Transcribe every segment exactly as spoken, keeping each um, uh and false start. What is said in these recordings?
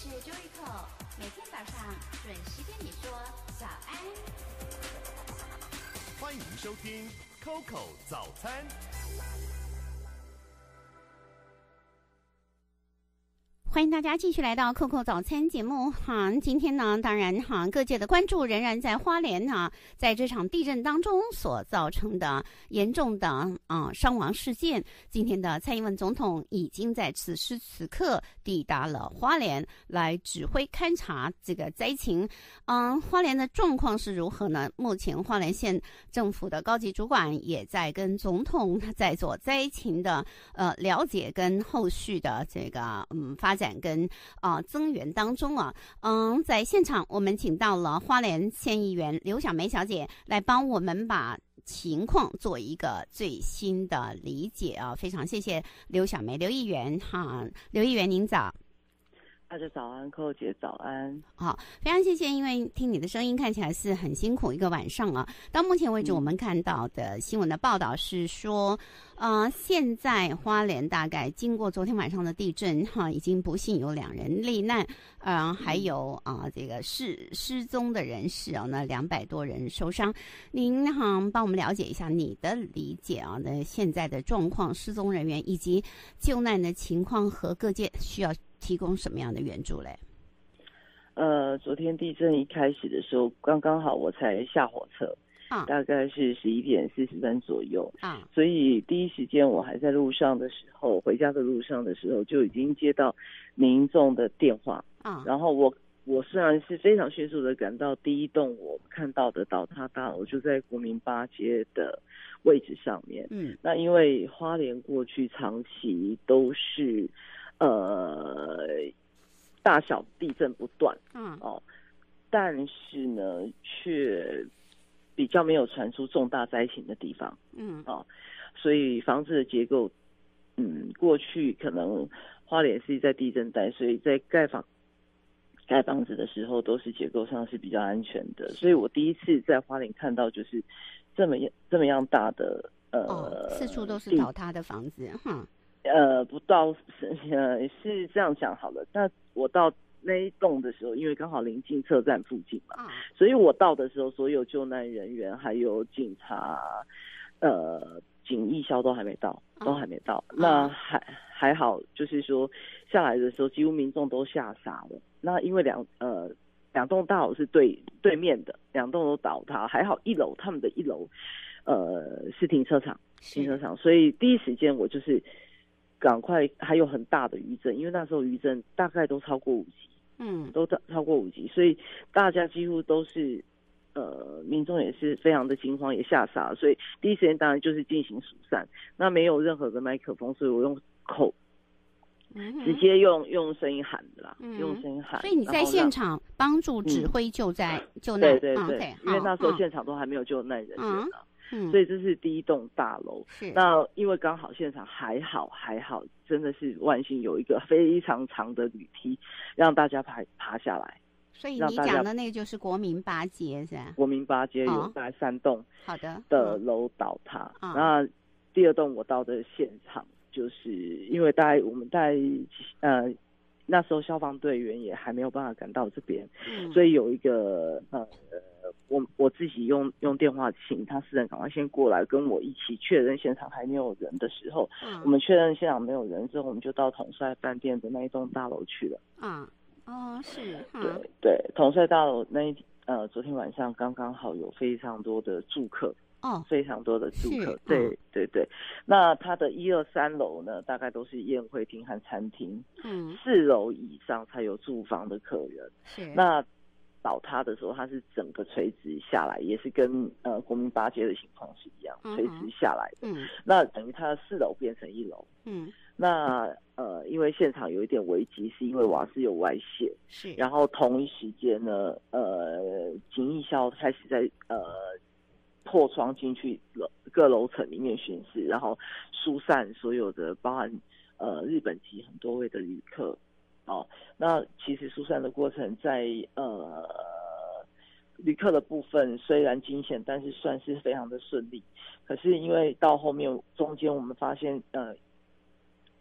是 Joyco， 每天早上准时跟你说早安。 欢迎收听 Coco 早餐。 欢迎大家继续来到 Coco 早餐节目哈。今天呢，当然哈，各界的关注仍然在花莲哈，在这场地震当中所造成的严重的啊、呃、伤亡事件。今天的蔡英文总统已经在此时此刻抵达了花莲，来指挥勘察这个灾情。嗯、呃，花莲的状况是如何呢？目前花莲县政府的高级主管也在跟总统在做灾情的呃了解跟后续的这个嗯发展。跟啊、呃、增援当中啊，嗯，在现场我们请到了花莲县议员刘小梅小姐来帮我们把情况做一个最新的理解啊，非常谢谢刘小梅刘议员哈，刘议员您早。 大家早安，寇姐早安。 好，非常谢谢，因为听你的声音看起来是很辛苦一个晚上啊。到目前为止，我们看到的新闻的报道是说，呃，现在花莲大概经过昨天晚上的地震哈，已经不幸有两人罹难，呃，还有啊、呃、这个失失踪的人士啊，那两百多人受伤。您哈帮我们了解一下你的理解啊，那现在的状况、失踪人员以及救难的情况和各界需要提供什么样的援助嘞？ 呃，昨天地震一开始的时候，刚刚好我才下火车，啊，大概是十一点四十分左右，啊，所以第一时间我还在路上的时候，回家的路上的时候就已经接到民众的电话，啊，然后我我虽然是非常迅速的赶到第一栋我看到的倒塌大楼，就在国民八街的位置上面，嗯，那因为花莲过去长期都是。呃，大小地震不断，嗯，哦，但是呢，却比较没有传出重大灾情的地方，嗯，哦，所以房子的结构，嗯，过去可能花莲是在地震带，所以在盖房盖房子的时候，都是结构上是比较安全的。所以我第一次在花莲看到就是这么这么样大的呃、哦， 四处都是倒塌的房子，哈。 呃，不到是呃是这样讲好了。那我到那一栋的时候，因为刚好临近车站附近嘛，啊，所以我到的时候，所有救难人员还有警察，呃，警义消都还没到，都还没到。啊，那还还好，就是说下来的时候，几乎民众都吓傻了。那因为两呃两栋大楼是对对面的，两栋都倒塌，还好一楼他们的一楼呃是停车场，停车场，所以第一时间我就是。赶快，还有很大的余震，因为那时候余震大概都超过五级，嗯，都超过五级，所以大家几乎都是，呃，民众也是非常的惊慌，也吓傻了，所以第一时间当然就是进行疏散。那没有任何的麦克风，所以我用口，嗯，直接用用声音喊的啦，嗯，用声音喊。 所以你在现场帮助指挥救灾、嗯、救难， 对对对， 嗯、 因为那时候现场都还没有救难人员啊。嗯嗯，所以这是第一栋大楼。是，那因为刚好现场还好还好，真的是万幸有一个非常长的铝梯，让大家爬爬下来。 所以你讲的那个就是国民八街是吧？ 国民八街有大概三栋好的的楼倒塌。哦，那第二栋我到的现场，就是因为大概我们在呃那时候消防队员也还没有办法赶到这边，嗯，所以有一个呃。我我自己用用电话请他私人赶快先过来跟我一起确认现场还没有人的时候，嗯，我们确认现场没有人之后，我们就到统帅饭店的那一栋大楼去了。 啊，哦，是，嗯， 对对，统帅大楼那一呃，昨天晚上刚刚好有非常多的住客，哦，非常多的住客，对、哦、对对。那它的一二三楼呢，大概都是宴会厅和餐厅，嗯，四楼以上才有住房的客人。是，那。倒塌的时候，它是整个垂直下来，也是跟呃国民八街的情况是一样，嗯、垂直下来的。嗯，那等于它的四楼变成一楼。嗯，那呃，因为现场有一点危机，是因为瓦斯有外泄。是，然后同一时间呢，呃，警义消开始在呃破窗进去楼各楼层里面巡视，然后疏散所有的包含呃日本籍很多位的旅客。哦，那其实疏散的过程在呃旅客的部分虽然惊险，但是算是非常的顺利。可是因为到后面中间我们发现呃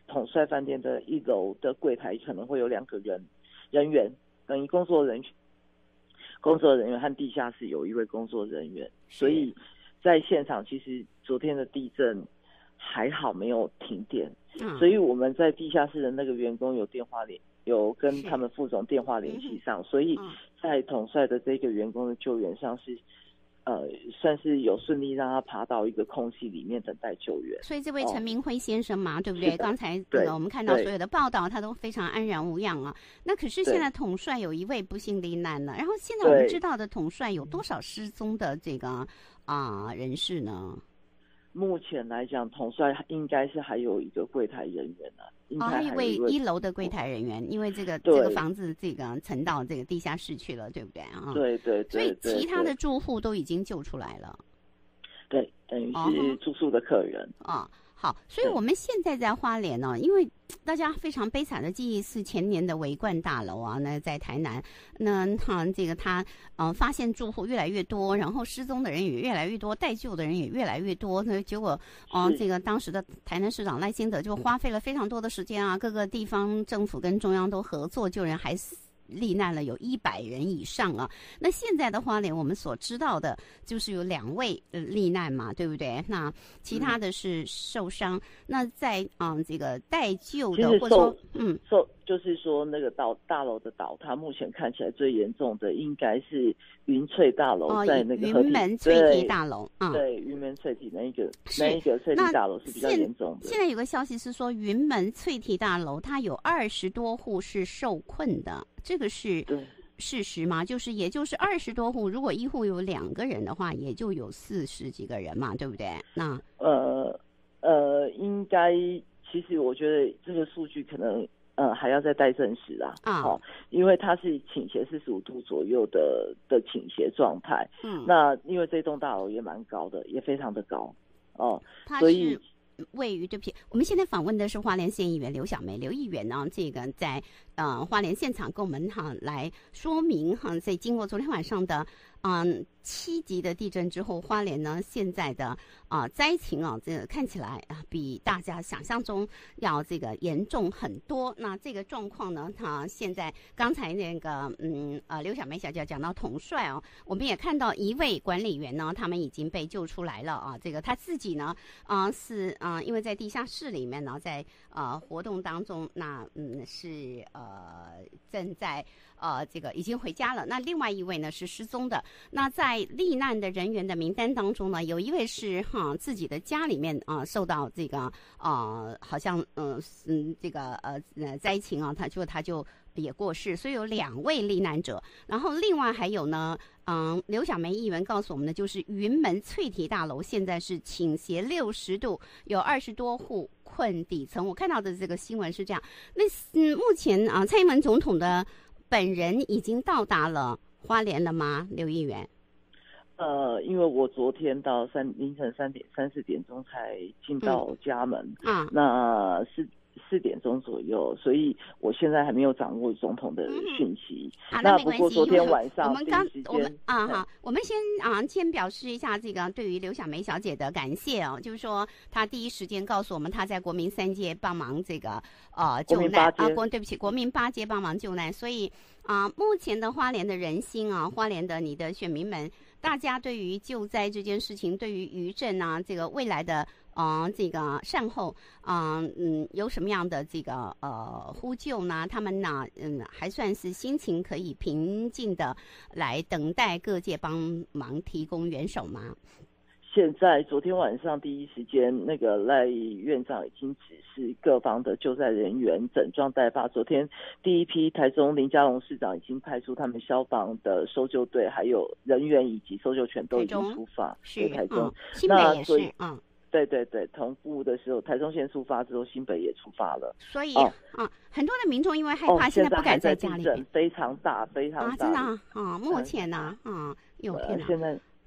统帅饭店的一楼的柜台可能会有两个人人员，等于工作人员。工作人员和地下室有一位工作人员，所以在现场其实昨天的地震还好没有停电，嗯、所以我们在地下室的那个员工有电话联，有跟他们副总电话联系上，所以在统帅的这个员工的救援上是。呃，算是有顺利让他爬到一个空隙里面等待救援。 所以这位陈明辉先生嘛，哦、对不对？刚才这个我们看到所有的报道，他都非常安然无恙啊。那可是现在统帅有一位不幸罹难了，然后现在我们知道的统帅有多少失踪的这个啊、呃、人士呢？ 目前来讲，统帅应该是还有一个柜台人员啊。 哦，还有一位一楼的柜台人员，因为这个这个房子这个沉到这个地下室去了，对不对啊？ 对对对。 所以其他的住户都已经救出来了。 对，等于是住宿的客人啊。哦好，所以我们现在在花莲呢，因为大家非常悲惨的记忆是前年的维冠大楼啊，那在台南，那哈这个他呃发现住户越来越多，然后失踪的人也越来越多，待救的人也越来越多，那结果哦、呃、这个当时的台南市长赖清德就花费了非常多的时间啊，各个地方政府跟中央都合作救人，还是。罹难了有一百人以上啊！那现在的花莲，我们所知道的就是有两位呃罹难嘛，对不对？那其他的是受伤。嗯、那在嗯这个待救的，或者说嗯受就是说那个倒大楼的倒塌，目前看起来最严重的应该是云翠大楼，哦、在那个云门翠堤大楼啊， 对，云门翠堤那一个那一个翠堤大楼是比较严重的。 现在有个消息是说，云门翠堤大楼它有二十多户是受困的。这个是事实吗？就是也就是二十多户，如果一户有两个人的话，也就有四十几个人嘛，对不对？那呃呃，应该其实我觉得这个数据可能呃还要再待证实啦啊、哦，因为它是倾斜四十五度左右的的倾斜状态。嗯，那因为这栋大楼也蛮高的，也非常的高哦，所以。 位于对不起，我们现在访问的是花莲县议员刘小梅，刘议员呢，这个在呃花莲现场跟我们哈来说明哈，在经过昨天晚上的嗯七级的地震之后，花莲呢现在的啊、呃、灾情啊，这个看起来啊比大家想象中要这个严重很多。那这个状况呢，它现在刚才那个嗯呃刘小梅小姐讲到统帅哦，我们也看到一位管理员呢，他们已经被救出来了啊。这个他自己呢啊、呃、是啊、呃、因为在地下室里面呢，在呃活动当中，那嗯是呃正在呃这个已经回家了。那另外一位呢是失踪的。那在罹难的人员的名单当中呢，有一位是哈自己的家里面啊、呃、受到这个啊、呃、好像嗯嗯这个呃灾情啊，他就他就也过世，所以有两位罹难者。然后另外还有呢，嗯，刘小梅议员告诉我们的就是云门翠堤大楼现在是倾斜六十度，有二十多户困底层。我看到的这个新闻是这样。那嗯，目前啊，蔡英文总统的本人已经到达了花莲了吗？刘议员？ 呃，因为我昨天到三凌晨三点三四点钟才进到家门，啊、嗯，那是。四点钟左右，所以我现在还没有掌握总统的讯息。 嗯、 那不过昨天晚上我们刚我们啊好，我们先啊先表示一下这个对于刘小梅小姐的感谢哦，就是说她第一时间告诉我们她在国民三街帮忙这个呃救难啊国对不起国民八街帮忙救难，所以啊目前的花莲的人心啊，花莲的你的选民们，大家对于救灾这件事情，对于余震啊这个未来的。啊、呃，这个善后啊、呃，嗯，有什么样的这个呃呼救呢？他们呢，嗯，还算是心情可以平静的来等待各界帮忙提供援手吗？ 现在昨天晚上第一时间，那个赖院长已经指示各方的救灾人员整装待发。昨天第一批台中林佳龙市长已经派出他们消防的搜救队，还有人员以及搜救犬都已经出发。 是台中， 嗯、新北也是，嗯。 对对对，同步的时候，台中县出发之后，新北也出发了。 所以啊、哦嗯，很多的民众因为害怕，哦、现在不敢在家里面。 非常大，非常大。 啊，真的啊，啊目前呢，啊，有天哪、 呃，现在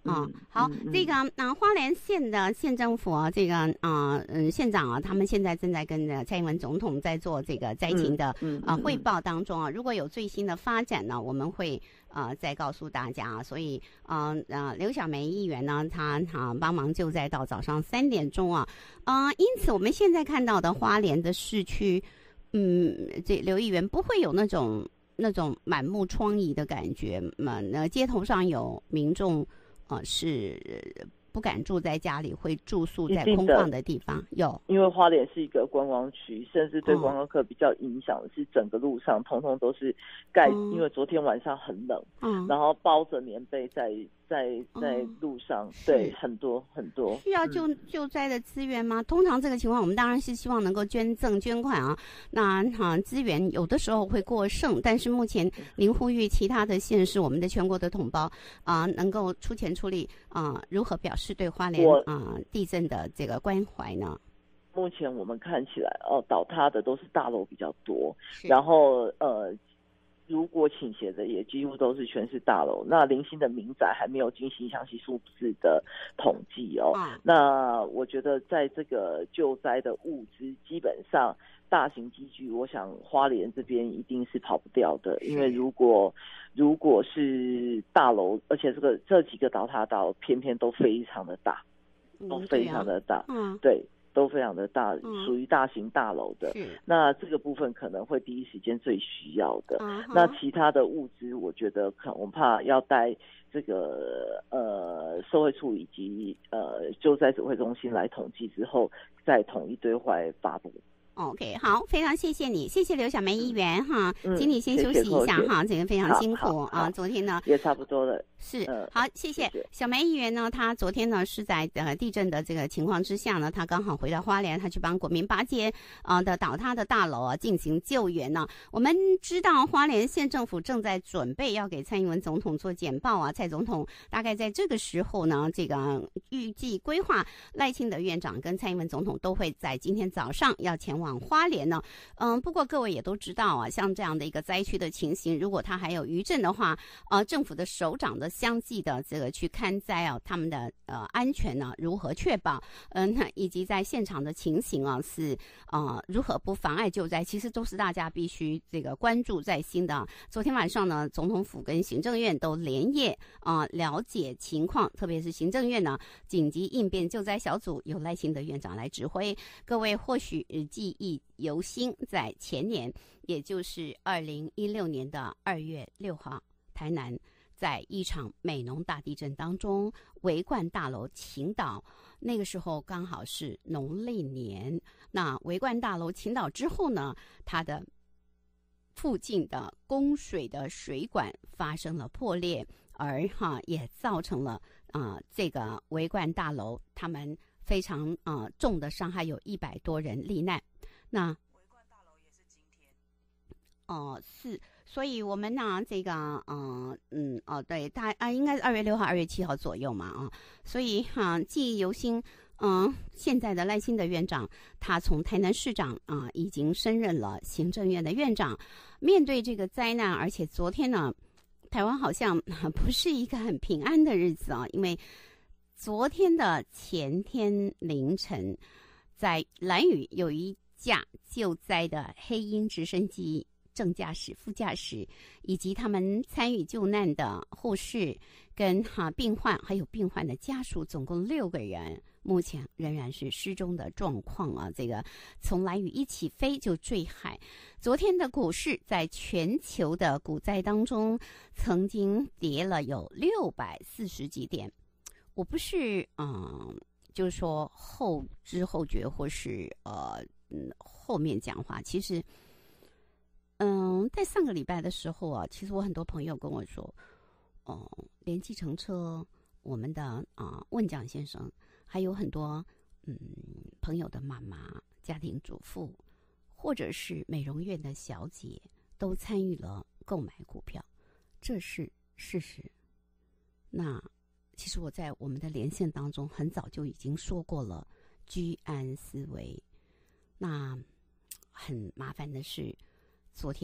嗯，好，嗯、这个嗯、呃，花莲县的县政府啊，这个啊嗯、呃、县长啊，他们现在正在跟着蔡英文总统在做这个灾情的啊、嗯呃、汇报当中啊，如果有最新的发展呢，我们会呃再告诉大家。所以嗯 呃, 呃刘小梅议员呢，他啊帮忙救灾到早上三点钟啊，啊、呃，因此我们现在看到的花莲的市区，嗯，这刘议员不会有那种那种满目疮痍的感觉嘛？那街头上有民众。呃，是不敢住在家里，会住宿在空旷的地方。有， 因为花莲是一个观光区，甚至对观光客比较影响的是整个路上通通都是盖、嗯，因为昨天晚上很冷，嗯，然后包着棉被在在在路上，嗯、对，很多很多需要救、嗯、救灾的资源吗？通常这个情况，我们当然是希望能够捐赠捐款啊。那哈、啊、资源有的时候会过剩，但是目前您呼吁其他的县市，我们的全国的同胞啊，能够出钱出力啊，如何表示对花莲啊地震的这个关怀呢？ 目前我们看起来，哦，倒塌的都是大楼比较多，然后呃。如果倾斜的也几乎都是全是大楼，那零星的民宅还没有进行详细数字的统计哦。嗯、那我觉得在这个救灾的物资，基本上大型机具，我想花莲这边一定是跑不掉的，因为如果如果是大楼，而且这个这几个倒塌岛偏偏都非常的大，都非常的大，嗯，嗯对。都非常的大，属于大型大楼的、嗯。那这个部分可能会第一时间最需要的。嗯、那其他的物资，我觉得可能我怕要带这个呃社会处以及呃救灾指挥中心来统计之后，再统一对外发布。 OK， 好，非常谢谢你，谢谢刘小梅议员、嗯、哈，请你先休息一下、嗯、哈，这个非常辛苦啊。昨天呢也差不多了， 是、嗯、好，谢谢小梅议员呢。她昨天呢是在呃地震的这个情况之下呢，她刚好回到花莲，她去帮国民八街啊、呃、的倒塌的大楼啊进行救援呢。我们知道花莲县政府正在准备要给蔡英文总统做简报啊，蔡总统大概在这个时候呢，这个预计规划赖清德院长跟蔡英文总统都会在今天早上要前往。往花莲呢，嗯，不过各位也都知道啊，像这样的一个灾区的情形，如果它还有余震的话，呃，政府的首长的相继的这个去看灾啊，他们的呃安全呢如何确保，嗯、呃，以及在现场的情形啊是呃如何不妨碍救灾，其实都是大家必须这个关注在心的、啊。昨天晚上呢，总统府跟行政院都连夜啊、呃、了解情况，特别是行政院呢紧急应变救灾小组由赖清德院长来指挥，各位或许呃记忆犹新，在前年，也就是二零一六年的二月六号，台南在一场美浓大地震当中，维冠大楼倾倒，那个时候刚好是农历年。那维冠大楼倾倒之后呢，它的附近的供水的水管发生了破裂，而哈也造成了啊、呃、这个维冠大楼他们非常啊、呃、重的伤害，有一百多人罹难。那维冠大楼也是今天，哦、呃，是，所以我们呢，这个，嗯、呃、嗯，哦，对，大啊，应该是二月六号、二月七号左右嘛，啊，所以哈、呃，记忆犹新。嗯、呃，现在的赖清德院长，他从台南市长啊、呃，已经升任了行政院的院长。面对这个灾难，而且昨天呢，台湾好像不是一个很平安的日子啊，因为昨天的前天凌晨，在兰屿有一架救灾的黑鹰直升机正驾驶、副驾驶以及他们参与救难的护士跟哈、啊、病患，还有病患的家属，总共六个人，目前仍然是失踪的状况啊。这个从兰屿一起飞就坠海。昨天的股市在全球的股灾当中，曾经跌了有六百四十几点。我不是嗯。就是说后知后觉，或是呃嗯后面讲话，其实嗯在上个礼拜的时候啊，其实我很多朋友跟我说，哦、呃，连计程车，我们的啊、呃、问蒋先生，还有很多嗯朋友的妈妈、家庭主妇，或者是美容院的小姐，都参与了购买股票，这是事实。那其实我在我们的连线当中很早就已经说过了居安思危。那很麻烦的是，昨天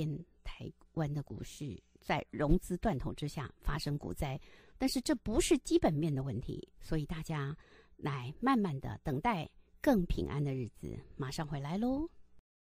台湾的股市在融资断头之下发生股灾，但是这不是基本面的问题，所以大家来慢慢的等待更平安的日子，马上回来咯。